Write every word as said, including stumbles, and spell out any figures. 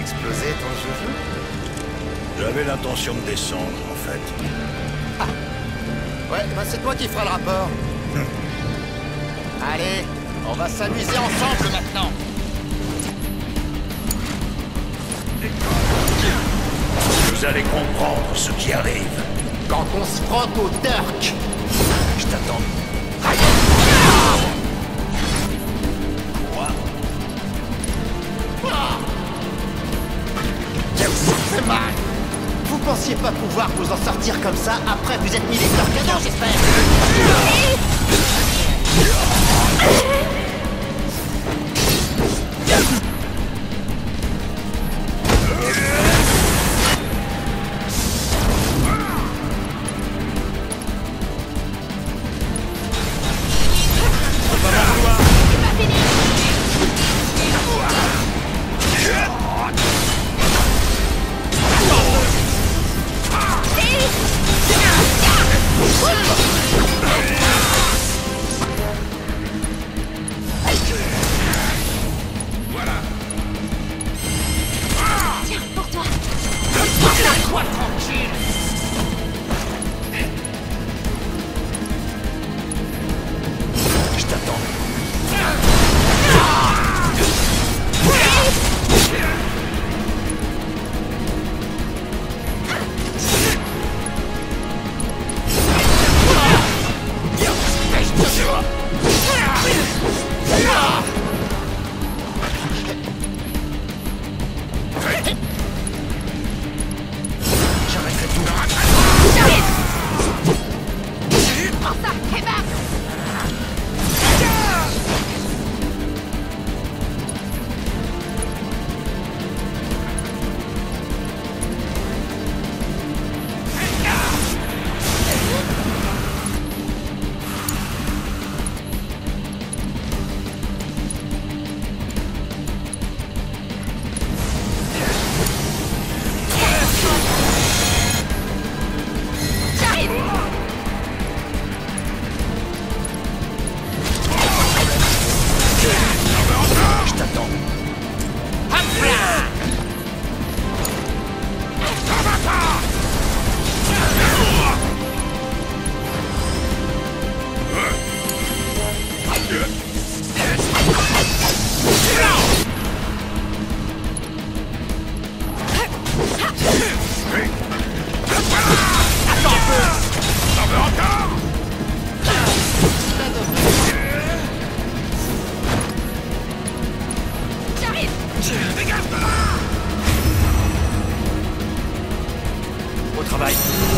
explosé ton joujou? J'avais l'intention de descendre, en fait. Ah. Ouais, bah c'est toi qui feras le rapport. Allez, on va s'amuser ensemble maintenant. Vous allez comprendre ce qui arrive. Quand on se frotte au Turk. Je t'attends. Quoi? Ça fait mal. Vous pensiez pas pouvoir vous en sortir comme ça après vous êtes mis les fleurs cadeaux, j'espère. Au travail.